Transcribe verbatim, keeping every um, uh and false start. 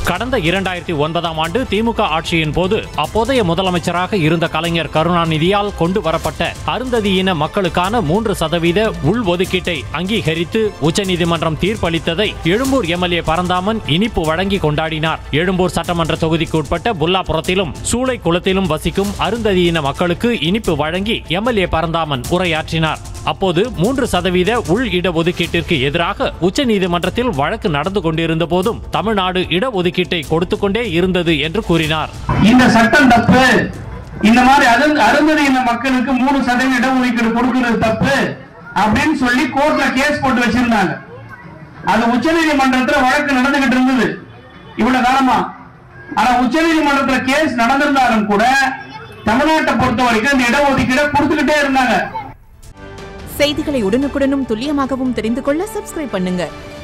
கடந்த இரண்டாயிரத்தி ஒன்பதாம் ஆண்டு திமுக ஆட்சியின் போது அப்போதைய முதலமைச்சராக இருந்த கலைஞர் கருணாநிதியால் கொண்டு வரப்பட்ட அருந்ததியின மக்களுக்கான மூன்று சதவீத உள்ஒதுக்கீட்டை அங்கீகரித்து உச்சநீதிமன்றம் தீர்ப்பளித்ததை எழும்பூர் எம்எல்ஏ பரந்தாமன் இனிப்பு வழங்கி கொண்டாடினார். எழும்பூர் சட்டமன்ற தொகுதிக்கு உட்பட்ட புல்லாபுரத்திலும் சூளை குளத்திலும் வசிக்கும் அருந்ததியின மக்களுக்கு இனிப்பு வழங்கி எம்எல்ஏ பரந்தாமன் உரையாற்றினார். அப்போது மூன்று சதவீத உள் இடஒதுக்கீட்டிற்கு எதிராக உச்சநீதிமன்றத்தில் வழக்கு நடந்து கொண்டிருந்த போதும் தமிழ்நாடு இடஒதுக்கீட்டை கொடுத்துக் கொண்டே இருந்தது என்று கூறினார். இந்த சட்டம் தப்பு, இந்த மாதிரி அருந்ததியின மக்களுக்கு மூணு சதவீத இடஒதுக்கீடு கொடுக்கிறது தப்பு அப்படின்னு சொல்லி கோர்ட்ல கேஸ் போட்டு வச்சிருந்தாங்க. அது உச்சநீதிமன்றத்தில் வழக்கு நடந்துகிட்டு இருந்தது இவ்வளவு காலமா. ஆனா உச்சநீதிமன்றத்தில் கேஸ் நடந்திருந்தாலும் கூட தமிழ்நாட்டை பொறுத்த வரைக்கும் இந்த இடஒதுக்கீடை கொடுத்துக்கிட்டே இருந்தாங்க. செய்திகளை உடனுக்குடனும் துல்லியமாகவும் தெரிந்து கொள்ள சப்ஸ்கிரைப் பண்ணுங்க.